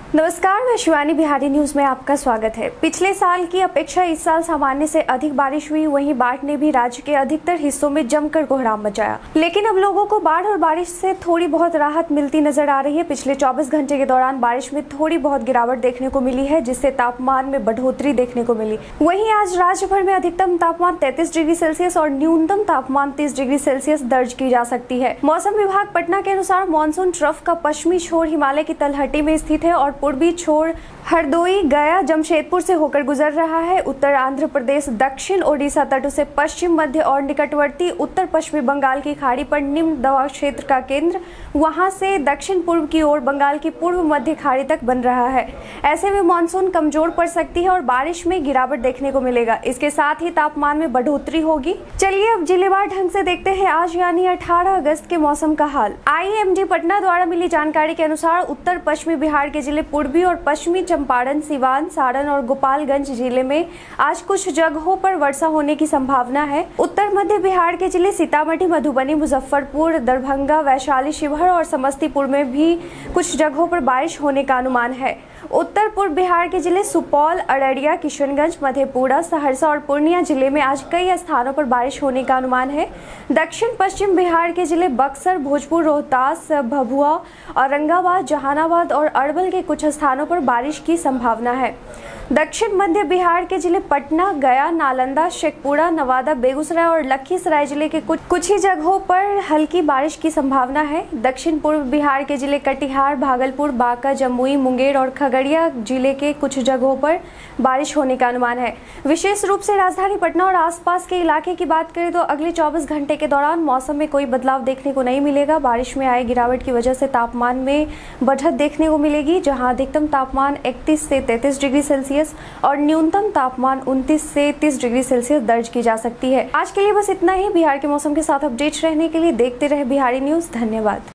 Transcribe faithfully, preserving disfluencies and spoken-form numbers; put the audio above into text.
नमस्कार, मैं शिवानी। बिहारी न्यूज में आपका स्वागत है। पिछले साल की अपेक्षा इस साल सामान्य से अधिक बारिश हुई, वहीं बाढ़ ने भी राज्य के अधिकतर हिस्सों में जमकर कोहराम मचाया। लेकिन अब लोगों को बाढ़ और बारिश से थोड़ी बहुत राहत मिलती नजर आ रही है। पिछले चौबीस घंटे के दौरान बारिश में थोड़ी बहुत गिरावट देखने को मिली है, जिससे तापमान में बढ़ोतरी देखने को मिली। वहीं आज राज्य भर में अधिकतम तापमान तैंतीस डिग्री सेल्सियस और न्यूनतम तापमान तीस डिग्री सेल्सियस दर्ज की जा सकती है। मौसम विभाग पटना के अनुसार मानसून ट्रफ का पश्चिमी छोर हिमालय की तलहटी में स्थित है और पूर्वी छोर हरदोई, गया, जमशेदपुर से होकर गुजर रहा है। उत्तर आंध्र प्रदेश, दक्षिण ओडिशा तटों से पश्चिम मध्य और निकटवर्ती उत्तर पश्चिमी बंगाल की खाड़ी पर निम्न दबाव क्षेत्र का केंद्र, वहां से दक्षिण पूर्व की ओर बंगाल की पूर्व मध्य खाड़ी तक बन रहा है। ऐसे में मानसून कमजोर पड़ सकती है और बारिश में गिरावट देखने को मिलेगा। इसके साथ ही तापमान में बढ़ोतरी होगी। चलिए अब जिलेवार ढंग से देखते हैं आज यानी अठारह अगस्त के मौसम का हाल। आई एम डी पटना द्वारा मिली जानकारी के अनुसार उत्तर पश्चिमी बिहार के जिले पूर्वी और पश्चिमी चंपारण, सिवान, सारण और गोपालगंज जिले में आज कुछ जगहों पर वर्षा होने की संभावना है। उत्तर मध्य बिहार के जिले सीतामढ़ी, मधुबनी, मुजफ्फरपुर, दरभंगा, वैशाली, शिवहर और समस्तीपुर में भी कुछ जगहों पर बारिश होने का अनुमान है। उत्तर पूर्व बिहार के जिले सुपौल, अररिया, किशनगंज, मधेपुरा, सहरसा और पूर्णिया जिले में आज कई स्थानों पर बारिश होने का अनुमान है। दक्षिण पश्चिम बिहार के जिले बक्सर, भोजपुर, रोहतास, भभुआ, औरंगाबाद, जहानाबाद और अरवल के कुछ स्थानों पर बारिश की संभावना है। दक्षिण मध्य बिहार के जिले पटना, गया, नालंदा, शेखपुरा, नवादा, बेगूसराय और लखीसराय जिले के कुछ कुछ ही जगहों पर हल्की बारिश की संभावना है। दक्षिण पूर्व बिहार के जिले कटिहार, भागलपुर, बांका, जमुई, मुंगेर और खगड़िया जिले के कुछ जगहों पर बारिश होने का अनुमान है। विशेष रूप से राजधानी पटना और आसपास के इलाके की बात करें तो अगले चौबीस घंटे के दौरान मौसम में कोई बदलाव देखने को नहीं मिलेगा। बारिश में आए गिरावट की वजह से तापमान में बढ़त देखने को मिलेगी, जहां अधिकतम तापमान इकतीस से तैंतीस डिग्री सेल्सियस और न्यूनतम तापमान उनतीस से तीस डिग्री सेल्सियस दर्ज की जा सकती है। आज के लिए बस इतना ही। बिहार के मौसम के साथ अपडेट रहने के लिए देखते रहे बिहारी न्यूज। धन्यवाद।